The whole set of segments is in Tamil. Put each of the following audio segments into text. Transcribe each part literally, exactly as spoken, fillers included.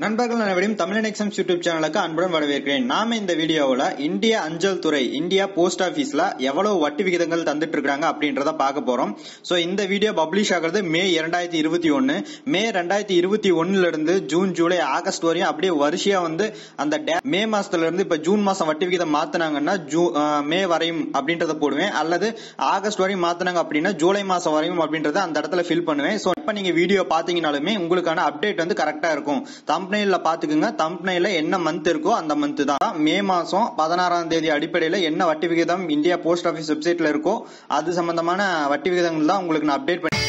நண்பர்கள் அனைவரையும் தமிழன் எக்ஸாம்ஸ் யூடியூப் சேனலுக்கு அன்புடன் வரவேற்கிறேன். நாம இந்த வீடியோவில் இந்திய அஞ்சல் துறை இந்தியா போஸ்ட் ஆபீஸ்ல எவ்வளவு வட்டி விகிதங்கள் தந்துட்டு இருக்காங்க அப்படின்றத பார்க்க போறோம். சோ இந்த வீடியோ பப்ளிஷ் ஆகிறது மே இரண்டாயிரத்தி இருபத்தி ஒன்னு மே ரெண்டாயிரத்தி இருபத்தி ஒன்னுல இருந்து ஜூன் ஜூலை ஆகஸ்ட் வரையும் அப்படியே வரிசையா வந்து அந்த மே மாசத்துல இருந்து இப்ப ஜூன் மாசம் வட்டி விகிதம் மாத்தினாங்கன்னா மே வரையும் அப்படின்றத போடுவேன், அல்லது ஆகஸ்ட் வரையும் மாத்தினாங்க அப்படின்னா ஜூலை மாசம் வரையும் அப்படின்றத அந்த இடத்துல ஃபில் பண்ணுவேன். சோ இப்ப நீங்க வீடியோ பாத்தீங்கன்னாலுமே உங்களுக்கான அப்டேட் வந்து கரெக்டா இருக்கும். தம்ப்நெயில்ல பாத்துக்குங்க, தம்ப்நெயில்ல என்ன மந்த் இருக்கோ அந்த மந்த் தான். மே மாசம் பதினாறாம் தேதி அடிப்படையில என்ன வட்டி விகிதம் இந்தியா போஸ்ட் ஆபீஸ் வெப்சைட்ல இருக்கோ அது சம்பந்தமான வட்டி விகிதங்கள் தான் உங்களுக்கு நான் அப்டேட் பண்ணி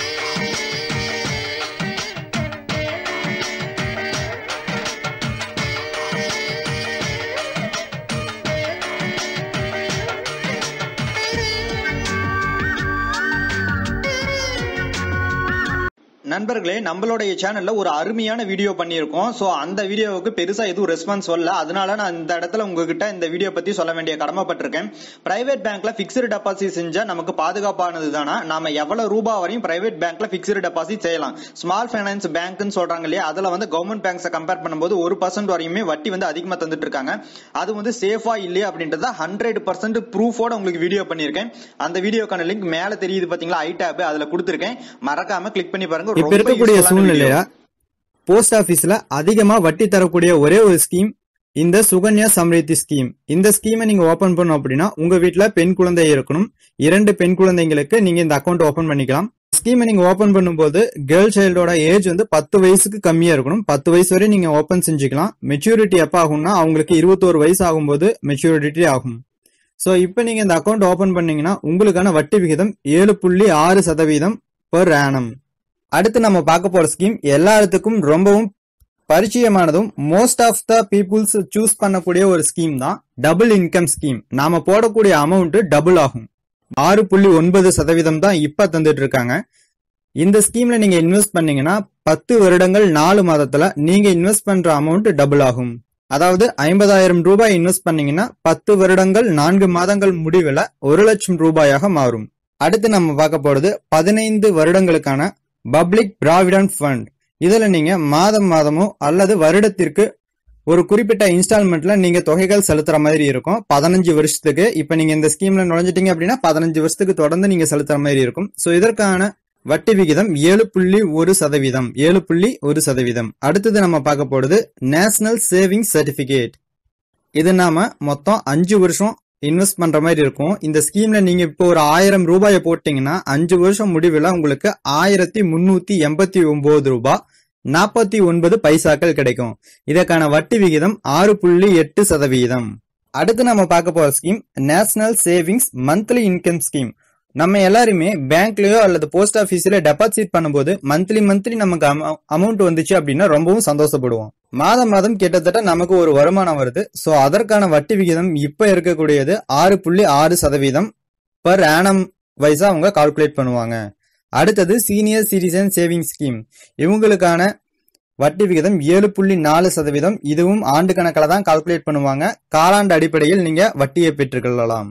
நண்பர்களே, நம்மளுடைய சேனல்ல ஒரு அருமையான வீடியோ பண்ணியிருக்கோம். சோ அந்த வீடியோவுக்கு பெருசா எதுவும் ரெஸ்பான்ஸ் வரல. அதனால நான் இந்த இடத்துல உங்ககிட்ட இந்த வீடியோ பத்தி சொல்ல வேண்டிய கடமைப்பட்டிருக்கேன். பிரைவேட் பேங்க்ல பிக்ஸ்டு டெபாசிட் செஞ்சா நமக்கு பாதுகாப்பானது தானா? நாம எவ்வளவு ரூபாய் வரையும் பிரைவேட் பேங்க்ல பிக்ஸ்டு டெபாசிட் செய்யலாம். ஸ்மால் பைனான்ஸ் பேங்க்னு சொல்றாங்க இல்லையா, அதுல வந்து கவர்மெண்ட் பேங்க்ஸ் கம்பேர் பண்ணும்போது ஒரு பர்சன்ட் வரையுமே வட்டி வந்து அதிகமா தந்துட்டு இருக்காங்க. அது வந்து சேஃபா இல்லையா அப்படின்றத ஹண்ட்ரட் பர்சன்ட் ப்ரூஃபோட உங்களுக்கு வீடியோ பண்ணிருக்கேன். அந்த வீடியோக்கான லிங்க் மேல தெரியுது பாத்தீங்களா, ஐ டேப், அதுல கொடுத்திருக்கேன். மறக்காம கிளிக் பண்ணி பாருங்க. இப்ப இருக்கக்கூடிய சூழ்நிலையில போஸ்ட் ஆபீஸ்ல அதிகமா வட்டி தரக்கூடிய ஒரே ஒரு ஸ்கீம் இந்த சுகன்யா சம்ரித்தி ஸ்கீம். இந்த ஸ்கீமை நீங்க ஓபன் பண்ணணும் அப்படின்னா உங்க வீட்டுல பெண் குழந்தை இருக்கணும். இரண்டு பெண் குழந்தைங்களுக்கு நீங்க இந்த அக்கௌண்ட் ஓபன் பண்ணிக்கலாம். ஸ்கீமை நீங்க ஓபன் பண்ணும்போது கேர்ள் சைல்டோட ஏஜ் வந்து பத்து வயசுக்கு கம்மியா இருக்கணும். பத்து வயசு வரை நீங்க ஓபன் செஞ்சுக்கலாம். மெச்சூரிட்டி எப்ப ஆகும்னா அவங்களுக்கு இருபத்தோரு வயசு ஆகும்போது மெச்சூரிட்டி ஆகும். சோ இப்ப நீங்க இந்த அக்கௌண்ட் ஓபன் பண்ணீங்கன்னா உங்களுக்கான வட்டி விகிதம் ஏழு புள்ளி ஆறு சதவீதம் பெர் ஆனம். அடுத்து நம்ம பார்க்க போற ஸ்கீம் எல்லாத்துக்கும் ரொம்பவும் பரிச்சயமானதும் most of the peoples choose பண்ணக்கூடிய ஒரு ஸ்கீம் தான் டபுள் இன்கம் ஸ்கீம். நாம போடக்கூடிய அமௌண்ட் டபுள் ஆகும். ஆறு புள்ளி ஒன்பது சதவீதம் தான் இப்ப தந்துட்டு இருக்காங்க. இந்த ஸ்கீம்ல நீங்க இன்வெஸ்ட் பண்ணீங்கன்னா பத்து வருடங்கள் நாலு மாதத்துல நீங்க இன்வெஸ்ட் பண்ற அமௌண்ட் டபுள் ஆகும். அதாவது ஐம்பதாயிரம் ரூபாய் இன்வெஸ்ட் பண்ணீங்கன்னா பத்து வருடங்கள் நான்கு மாதங்கள் முடிவில் ஒரு லட்சம் ரூபாயாக மாறும். அடுத்து நம்ம பார்க்க போறது பதினைந்து வருடங்களுக்கான பப்ளிக் ப்ராவிடன்ட் ஃபண்ட். இதுல நீங்க மாதம் மாதமோ அல்லது வருடத்திற்கு ஒரு குறிப்பிட்ட இன்ஸ்டால்மெண்ட்ல நீங்க தொகைகள் செலுத்துற மாதிரி இருக்கும். பதினஞ்சு வருஷத்துக்கு இப்ப நீங்க இந்த ஸ்கீம்ல நுழைஞ்சிட்டீங்க அப்படின்னா பதினஞ்சு வருஷத்துக்கு தொடர்ந்து நீங்க செலுத்துற மாதிரி இருக்கும். சோ இதற்கான வட்டி விகிதம் ஏழு புள்ளி ஒரு சதவீதம் ஏழு புள்ளி ஒரு சதவீதம். அடுத்தது நம்ம பார்க்க போறது நேஷனல் சேவிங்ஸ் சர்டிபிகேட். இது நாம மொத்தம் அஞ்சு வருஷம் இன்வெஸ்ட் பண்ற மாதிரி இருக்கும். இந்த ஸ்கீம்ல நீங்க இப்போ ஒரு ஆயிரம் ரூபாயை போட்டீங்கன்னா அஞ்சு வருஷம் முடிவில் உங்களுக்கு ஆயிரத்தி முன்னூத்தி எண்பத்தி ஒன்பது ரூபாய் நாற்பத்தி ஒன்பது பைசாக்கள் கிடைக்கும். இதற்கான வட்டி விகிதம் ஆறு புள்ளி எட்டு சதவீதம். அடுத்து நம்ம பார்க்க போற scheme national savings monthly income scheme. நம்ம எல்லாருமே பேங்க்லயோ அல்லது போஸ்ட் ஆபீஸ்ல டெபாசிட் பண்ணும்போது மந்த்லி மந்த்லி நமக்கு அமௌண்ட் வந்துச்சு அப்படின்னா ரொம்பவும் சந்தோஷப்படுவோம். மாதம் மாதம் கிட்டத்தட்ட நமக்கு ஒரு வருமானம் வருது. சோ அதற்கான வட்டி விகிதம் இப்ப இருக்கக்கூடியது ஆறு புள்ளி ஆறு சதவீதம் பர் ஆனம் வைஸா அவங்க கால்குலேட் பண்ணுவாங்க. அடுத்தது சீனியர் சிட்டிசன் சேவிங் ஸ்கீம். இவங்களுக்கான வட்டி விகிதம் ஏழு புள்ளி நாலு சதவீதம். இதுவும் ஆண்டு கணக்கில் தான் கால்குலேட் பண்ணுவாங்க. காலாண்டு அடிப்படையில் நீங்க வட்டியை பெற்றுக்கொள்ளலாம்.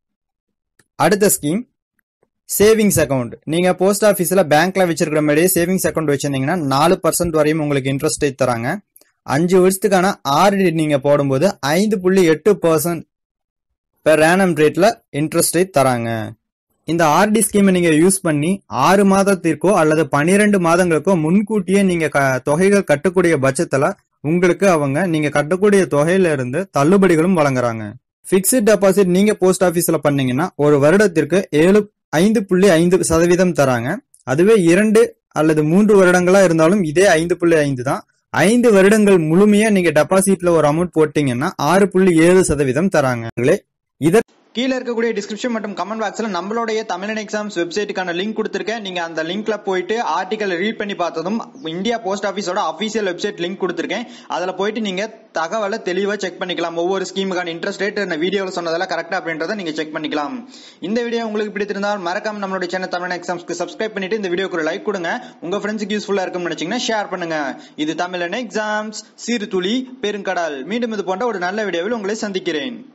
அடுத்த ஸ்கீம் சேவிங்ஸ் அக்கௌண்ட். நீங்க போஸ்ட் ஆபீஸ்ல பேங்க்ல வச்சிருக்கிற மாதிரியே சேவிங்ஸ் அக்கௌண்ட் வச்சிருந்தீங்கன்னா நாலு பர்சன்ட் வரையும் உங்களுக்கு இன்ட்ரெஸ்ட் ரேட் தராங்க. அஞ்சு வருஷத்துக்கான ஆர்டி நீங்க போடும்போது ஐந்து புள்ளி எட்டு பர்சன்ட் பெர் ஆனம் ரேட்ல இன்ட்ரெஸ்ட் ரேட் தராங்க. இந்த ஆர்டி ஸ்கீமை நீங்க யூஸ் பண்ணி ஆறு மாதத்திற்கோ அல்லது பனிரெண்டு மாதங்களுக்கோ முன்கூட்டியே நீங்க தொகைகள் கட்டக்கூடிய பட்சத்துல உங்களுக்கு அவங்க நீங்க கட்டக்கூடிய தொகையில இருந்து தள்ளுபடிகளும் வழங்குறாங்க. பிக்ஸ்ட் டெபாசிட் நீங்க போஸ்ட் ஆபீஸ்ல பண்ணீங்கன்னா ஒரு வருடத்திற்கு ஏழு ஐந்து புள்ளி ஐந்து சதவீதம் தராங்க. அதுவே இரண்டு அல்லது மூன்று வருடங்களா இருந்தாலும் இதே ஐந்து புள்ளி ஐந்து தான். ஐந்து வருடங்கள் முழுமையா நீங்க டெபாசிட்ல ஒரு அமௌண்ட் போட்டீங்கன்னா ஆறு புள்ளி ஏழு சதவீதம் தராங்க. இத கீழே இருக்கக்கூடிய டிஸ்கிரிப்ஷன் மற்றும் கமெண்ட் பாக்ஸ்ல நம்மளுடைய தமிழன் எக்ஸாம்ஸ் வெப்சைட்டுக்கான லிங்க் கொடுத்திருக்கேன். நீங்க அந்த லிங்க்ல போயிட்டு ஆர்டிகல் ரீட் பண்ணி பார்த்ததும் இந்தியா போஸ்ட் ஆபீஸோட அபிஷியல் வெப்சைட் லிங்க் கொடுத்திருக்கேன். அதுல போயிட்டு நீங்க தகவலை தெளிவா செக் பண்ணிக்கலாம். ஒவ்வொரு ஸ்கீமுக்கான இன்ட்ரெஸ்ட் ரேட் வீடியோல சொன்னதெல்லாம் கரெக்டா அப்படின்றத நீங்க செக் பண்ணிக்கலாம். இந்த வீடியோ உங்களுக்கு பிடித்திருந்தால் மறக்காம நம்மளுடைய சேனல் தமிழன் எக்ஸாம்ஸ்க்கு சப்ஸ்கிரைப் பண்ணிட்டு இந்த வீடியோக்கு ஒரு லைக் கொடுங்க. உங்க ஃப்ரெண்ட்ஸ்க்கு யூஸ்ஃபுல்லா இருக்கும்னு நினைச்சீங்கன்னா ஷேர் பண்ணுங்க. இது தமிழன் எக்ஸாம்ஸ், சீர்துளி பெருங்கடல். மீண்டும் இது போன்ற ஒரு நல்ல வீடியோவில் உங்களை சந்திக்கிறேன்.